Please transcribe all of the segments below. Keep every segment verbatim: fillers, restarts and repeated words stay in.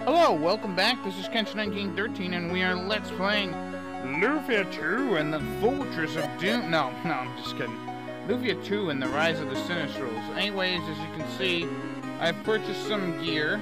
Hello, welcome back. This is Kench nineteen thirteen, and we are Let's Playing Lufia two and the Fortress of Doom. No, no, I'm just kidding. Lufia two and the Rise of the Sinistrals. Anyways, as you can see, I've purchased some gear.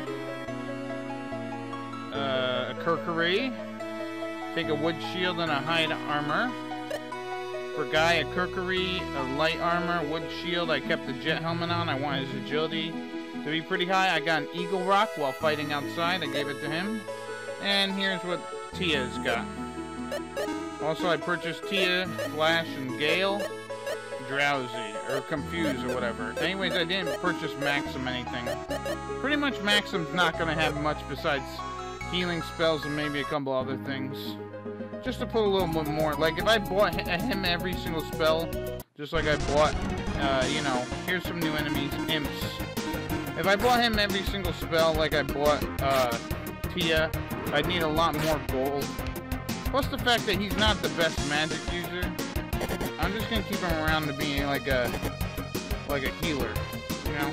Uh, a Kurkuri. Take a wood shield and a hide armor. For Guy, a Kurkuri, a light armor, wood shield. I kept the jet helmet on. I want his agility to be pretty high. I got an Eagle Rock while fighting outside. I gave it to him. And here's what Tia's got. Also, I purchased Tia, Flash, and Gale. Drowsy, or Confused, or whatever. Anyways, I didn't purchase Maxim anything. Pretty much Maxim's not going to have much besides healing spells and maybe a couple other things. Just to put a little bit more. Like, if I bought him every single spell, just like I bought, uh, you know, here's some new enemies, Imps. If I bought him every single spell like I bought uh, Tia, I'd need a lot more gold. Plus the fact that he's not the best magic user, I'm just gonna keep him around to being like a like a healer, you know?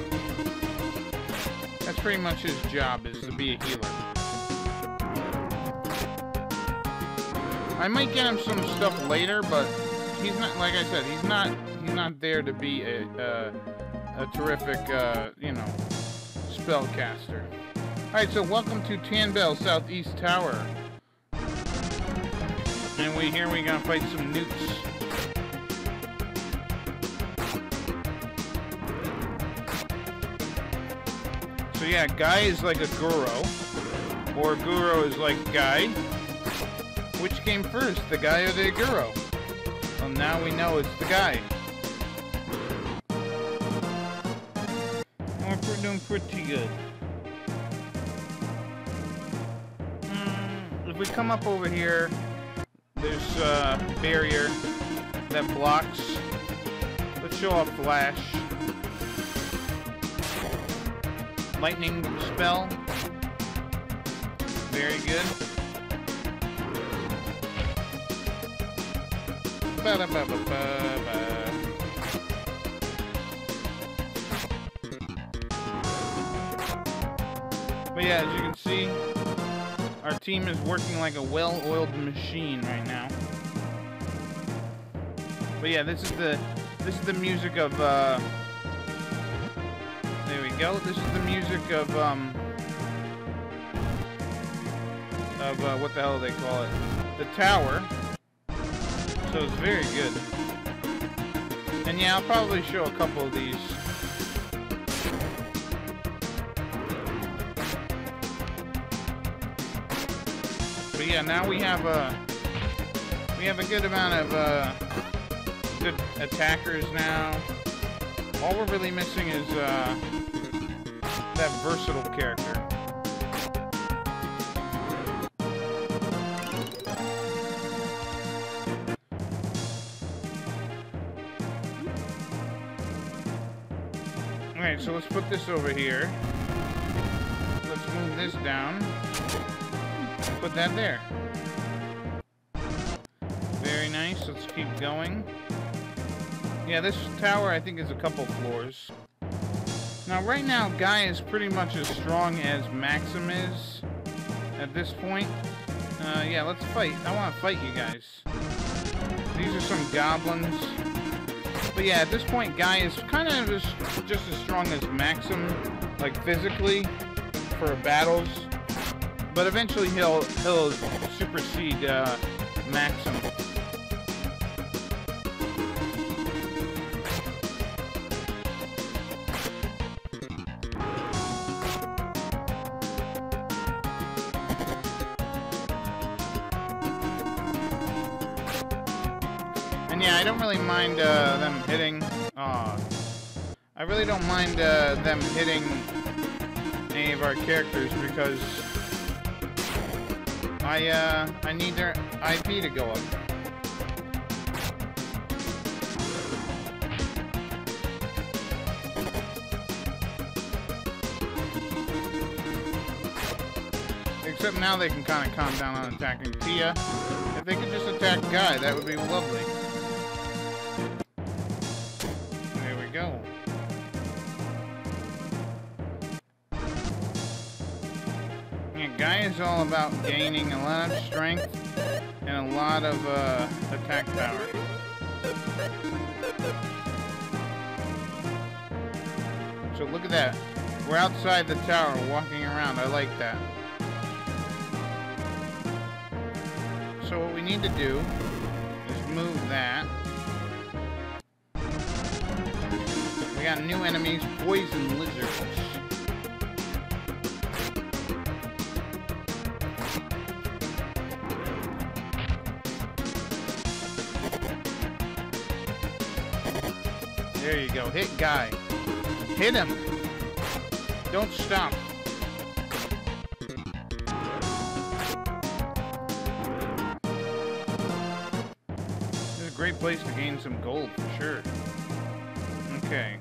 That's pretty much his job, is to be a healer. I might get him some stuff later, but he's not, like I said, he's not he's not there to be a uh, a terrific, uh, you know, spellcaster. Alright, so welcome to Tanbell Southeast Tower. And we here we're gonna fight some newts. So yeah, Guy is like a Guro, or Guro is like Guy. Which came first, the Guy or the Guro? Well, now we know it's the Guy. We're doing pretty good. Mm, if we come up over here, there's a barrier that blocks. Let's show off Flash. Lightning spell. Very good. Ba -da -ba -ba -ba -ba. But yeah, as you can see, our team is working like a well-oiled machine right now. But yeah, this is the this is the music of uh there we go. This is the music of um of uh, what the hell do they call it? The tower. So it's very good. And yeah, I'll probably show a couple of these. But yeah, now we have a we have a good amount of uh, good attackers now. All we're really missing is uh, that versatile character. Alright, so let's put this over here. Let's move this down. Put that there. Very nice. Let's keep going. Yeah, this tower I think is a couple floors. Now right now Guy is pretty much as strong as Maxim is at this point. Uh, yeah, let's fight. I want to fight you guys. These are some goblins. But yeah, at this point Guy is kind of just, just as strong as Maxim, like physically, for battles. But eventually he'll he'll supersede uh, Maxim. And yeah, I don't really mind uh, them hitting. Aw, I really don't mind uh, them hitting any of our characters because I, uh, I need their I P to go up. Except now they can kind of calm down on attacking Tia. If they could just attack Guy, that would be lovely. There we go. Guy is all about gaining a lot of strength and a lot of uh, attack power. So look at that. We're outside the tower walking around. I like that. So what we need to do is move that. We got new enemies, poison lizards. There you go. Hit guy. Hit him. Don't stop. This is a great place to gain some gold for sure. Okay.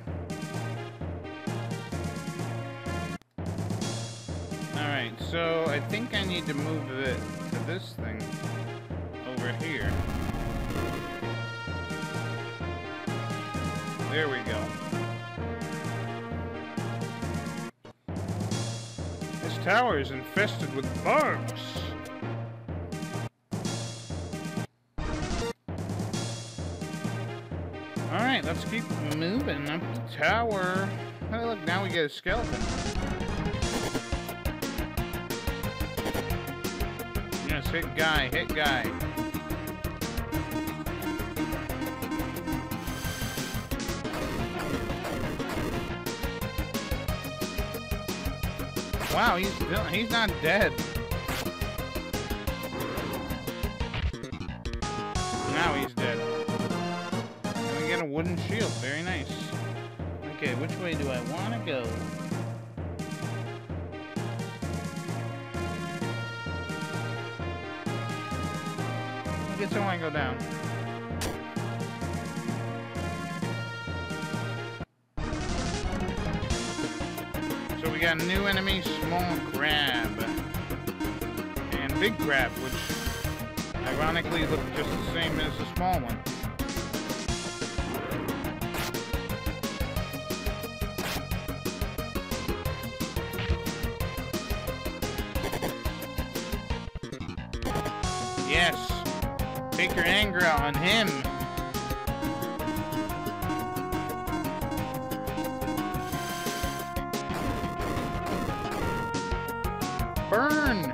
Alright, so I think I need to move it to this thing over here. There we go. This tower is infested with bugs. Alright, let's keep moving up the tower. Oh, look, now we get a skeleton. Yes, hit guy, hit guy. Wow, he's still, he's not dead. Now he's dead. And we get a wooden shield. Very nice. Okay, which way do I want to go? I guess I want to go down. So we got a new enemy, small crab. And big crab, which ironically look just the same as the small one. Yes! Take your anger out on him! Burn!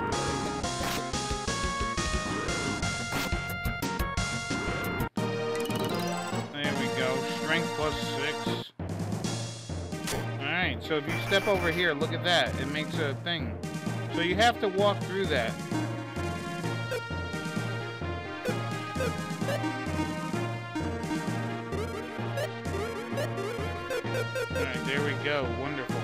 There we go. Strength plus six. Alright, so if you step over here, look at that. It makes a thing. So you have to walk through that. Alright, there we go. Wonderful.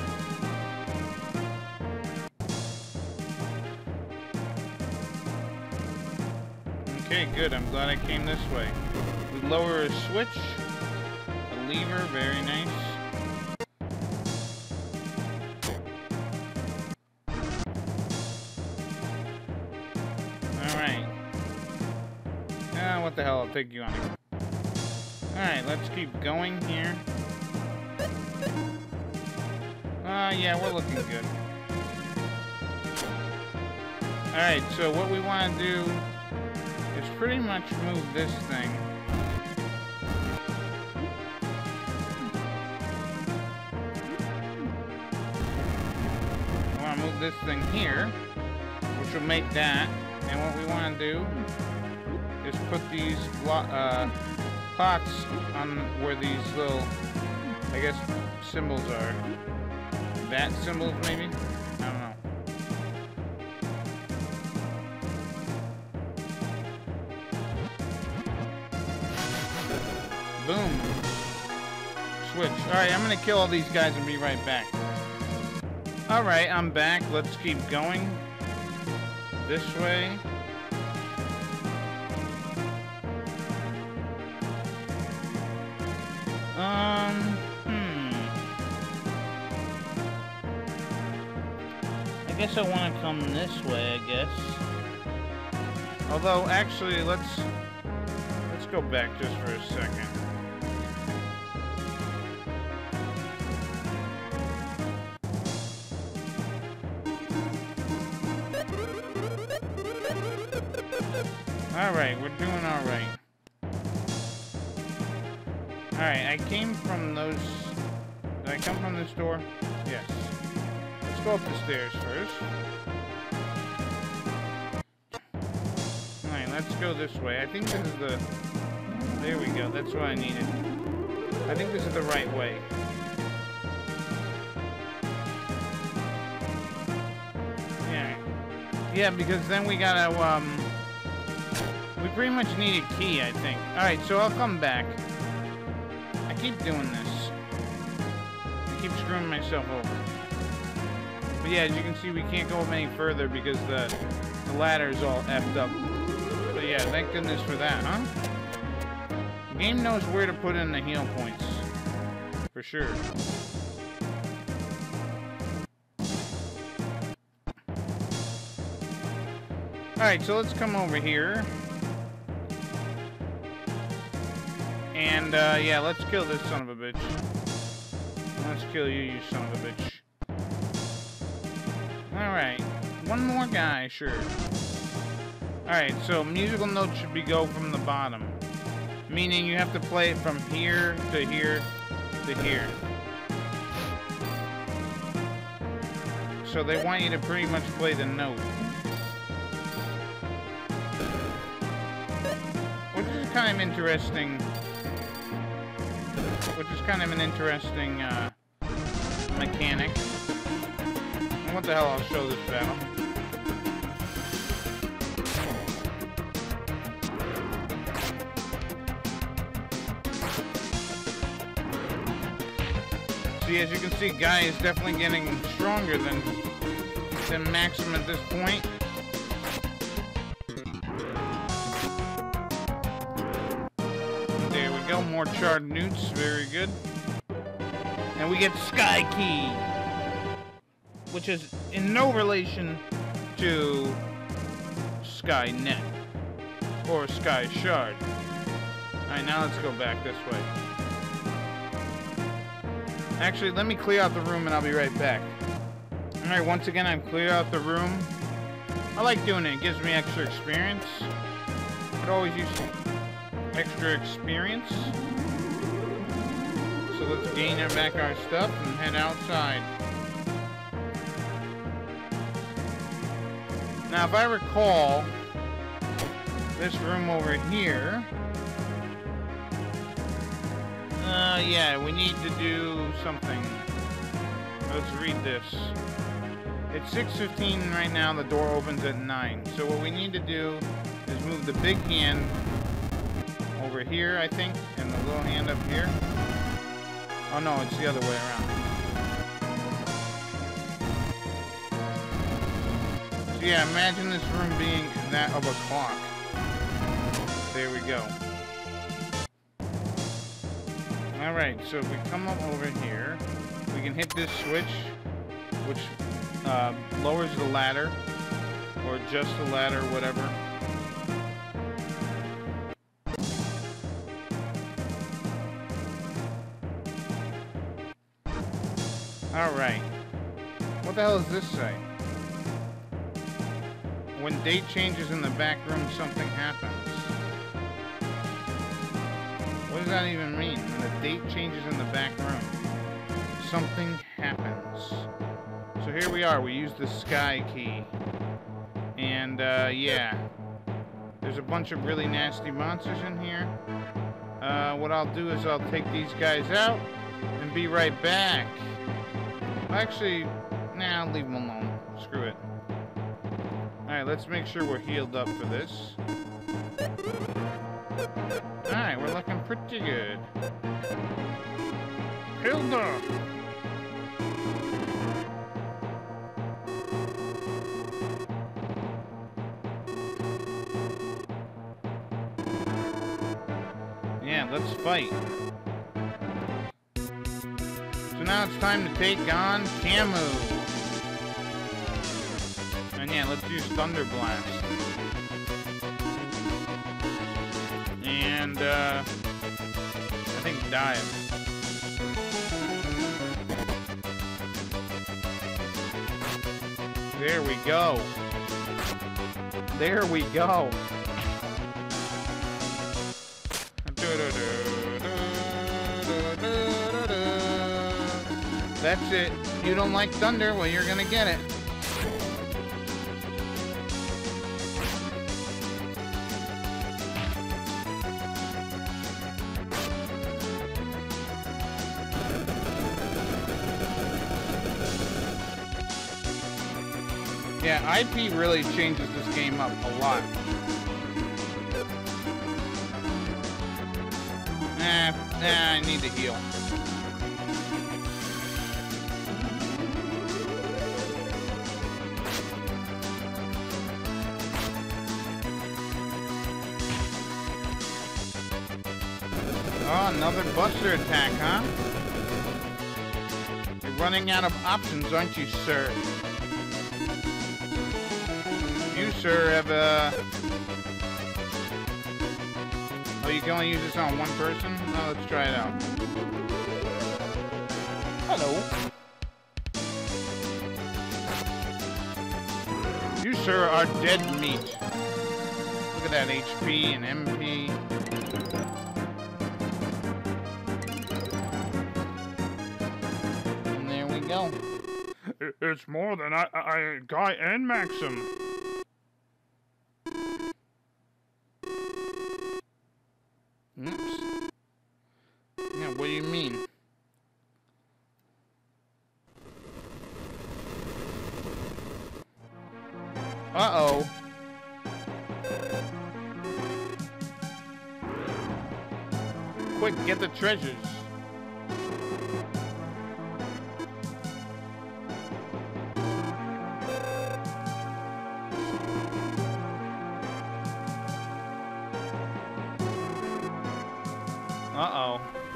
Okay, good. I'm glad I came this way. We lower a switch. A lever. Very nice. Alright. Ah, what the hell? I'll take you on it. Alright, let's keep going here. Ah, uh, yeah, we're looking good. Alright, so what we want to do is pretty much move this thing. We want to move this thing here, which will make that. And what we want to do is put these uh, pots on where these little, I guess, symbols are. Bat symbols, maybe? I don't know. Boom. Switch. Alright, I'm gonna kill all these guys and be right back. Alright, I'm back. Let's keep going. This way. Um, hmm. I guess I want to come this way, I guess. Although, actually, let's... Let's go back just for a second. Alright, we're doing alright. Alright, I came from those... Did I come from this door? Yes. Let's go up the stairs first. Alright, let's go this way. I think this is the... There we go, that's what I needed. I think this is the right way. Yeah. Yeah, because then we gotta, um... we pretty much need a key, I think. Alright, so I'll come back. I keep doing this. I keep screwing myself over. But yeah, as you can see, we can't go any further because the, the ladder's all effed up. But yeah, thank goodness for that, huh? The game knows where to put in the heal points. For sure. Alright, so let's come over here. And, uh, yeah, let's kill this son of a bitch. Let's kill you, you son of a bitch. Alright. One more guy, sure. Alright, so musical notes should be go from the bottom. Meaning you have to play it from here to here to here. So they want you to pretty much play the note. Which is kind of interesting. Which is kind of an interesting uh, mechanic. And what the hell, I'll show this battle. See, as you can see, Guy is definitely getting stronger than, than Maxim at this point. There we go, more charred newts, very good. And we get Sky Key, which is in no relation to Skynet or Sky Shard. Alright, now let's go back this way. Actually, let me clear out the room and I'll be right back. Alright, once again, I've cleared out the room. I like doing it. It gives me extra experience. Could always use some extra experience. So let's gain back our stuff and head outside. Now, if I recall, this room over here... Uh, yeah, we need to do something. Let's read this. It's six fifteen right now, the door opens at nine. So what we need to do is move the big hand over here, I think, and the little hand up here. Oh no, it's the other way around. So yeah, imagine this room being that of a clock. There we go. Alright, so if we come up over here, we can hit this switch, which uh, lowers the ladder, or adjusts the ladder, whatever. Alright. What the hell does this say? When date changes in the back room, something happens. What does that even mean? When the date changes in the back room, something happens. So here we are. We use the Sky Key. And, uh, yeah. There's a bunch of really nasty monsters in here. Uh, what I'll do is I'll take these guys out and be right back. Actually, nah, I'll leave them alone. Screw it. Alright, let's make sure we're healed up for this. Alright, we're looking pretty good. Hilda! Yeah, let's fight. So now it's time to take on Camu. And yeah, let's use Thunder Blast. And, uh, I think dive. There we go. There we go. that's it. You don't like thunder? Well, you're gonna get it. Yeah, I P really changes this game up a lot. Nah, nah, I need to heal. Oh, another Buster attack, huh? You're running out of options, aren't you, sir? You, sir, have a... Oh, you can only use this on one person? Oh, let's try it out. Hello. You, sir, are dead meat. Look at that H P and M P. And there we go. It's more than I, I, Guy and Maxim. Oops. Yeah, what do you mean? Uh-oh. Quick, get the treasures. Uh-oh.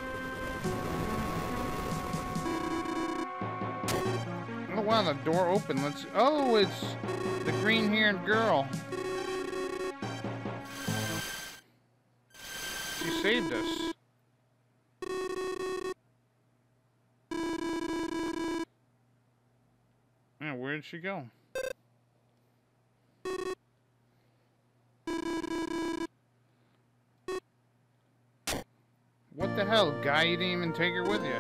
Oh, wow, the door opened. Let's... Oh, it's the green-haired girl. She saved us. Yeah, where'd she go? What the hell, Guy? You didn't even take her with you.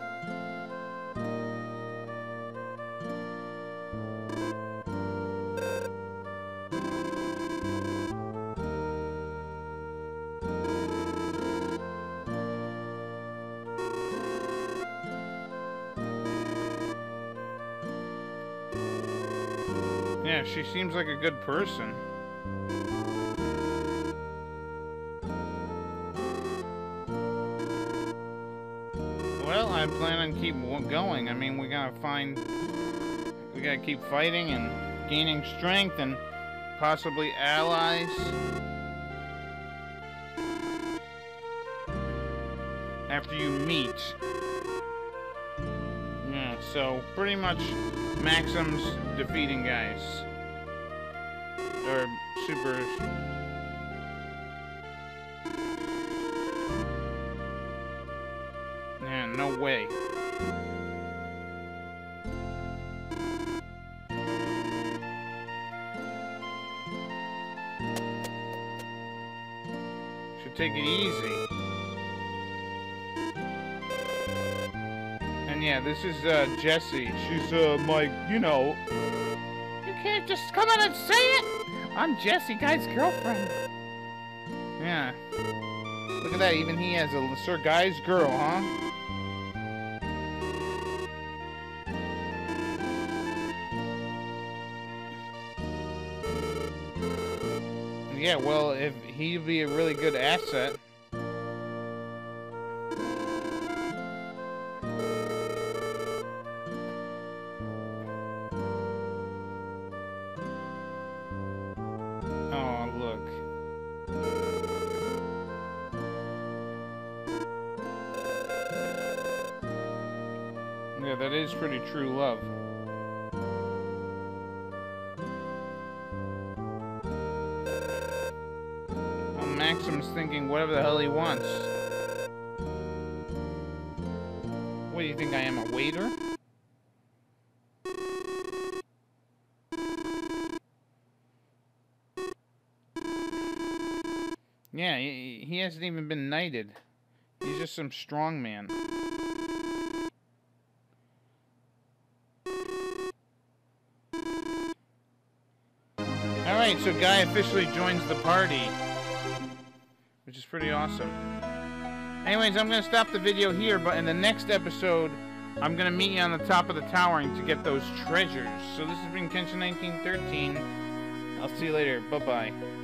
Yeah, she seems like a good person. Well, I plan on keep going. I mean, we gotta find... We gotta keep fighting and gaining strength and possibly allies. After you meet. Yeah, so pretty much Maxim's defeating guys. Or super... Yeah, no way. Should take it easy. And yeah, this is uh, Jessie. She's uh, my, you know... You can't just come in and say it! I'm Jessie, Guy's girlfriend. Yeah. Look at that, even he has a Sir Guy's girl, huh? Yeah, well, if he'd be a really good asset. Oh, look. Yeah, that is pretty true love. Maxim's thinking whatever the hell he wants. What do you think, I am a waiter? Yeah, he, he hasn't even been knighted. He's just some strong man. Alright, so Guy officially joins the party. Which is pretty awesome. Anyways, I'm going to stop the video here, but in the next episode, I'm going to meet you on the top of the tower to get those treasures. So this has been Kenshin nineteen thirteen. I'll see you later. Bye-bye.